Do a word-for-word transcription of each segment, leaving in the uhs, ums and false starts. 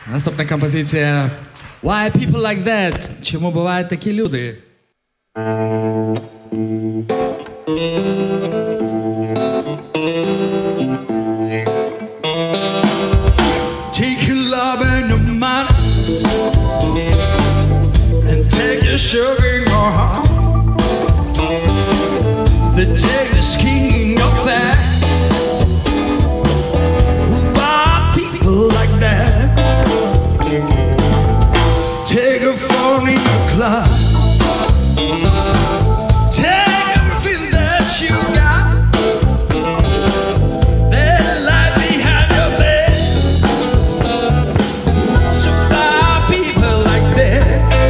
Наступна композиція Why people like that? Чому бувають такі люди? Take your love and your money and take your sugar and your heart. Then take the skin of that. Why people like that? Take a phone in your club. Take everything that you got. Then lie behind your bed. So why people like that?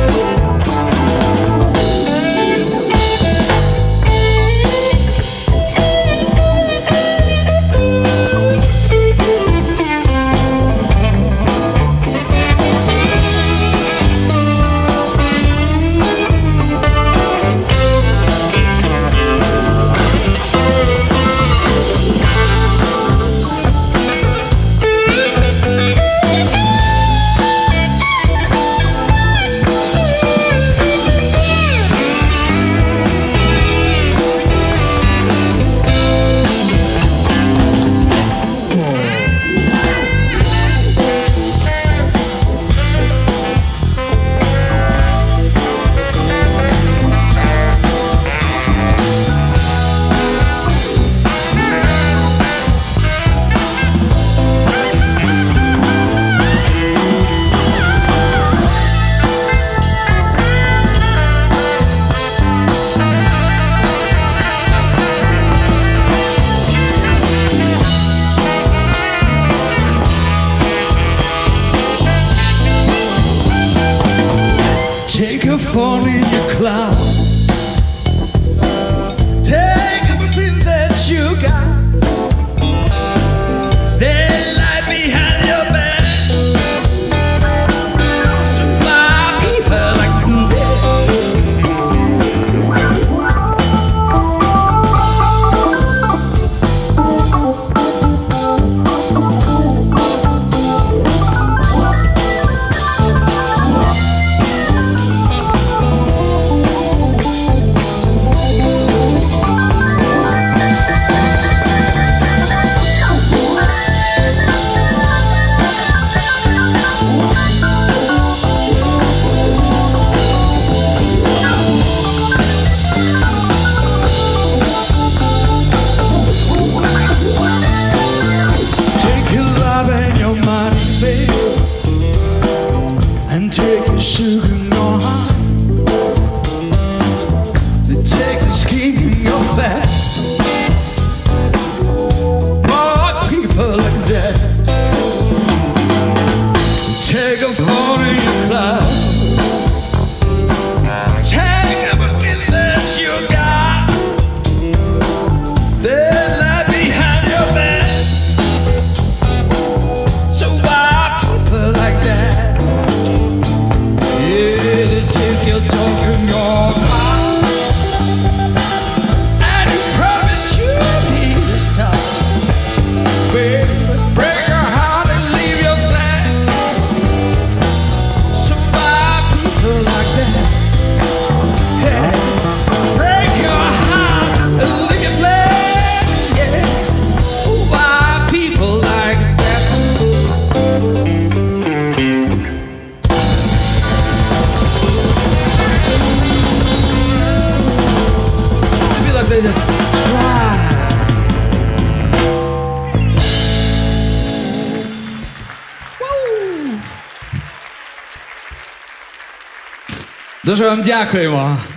Take a phone in your cloud. Take everything that you got. Then lie behind your bed. So why people like and take your sugar in your heart. Then take the scheme in your back. More people like that. Take a phone in your cloud. Take everything that you got. Then lie behind your back. So why people like that? You're talking your heart, and you promise you'll be this time. Baby, break your heart and leave your flat. So why people like that? Hey, break your heart and leave your flat. Yes, why people like that? Дуже вам дякуємо.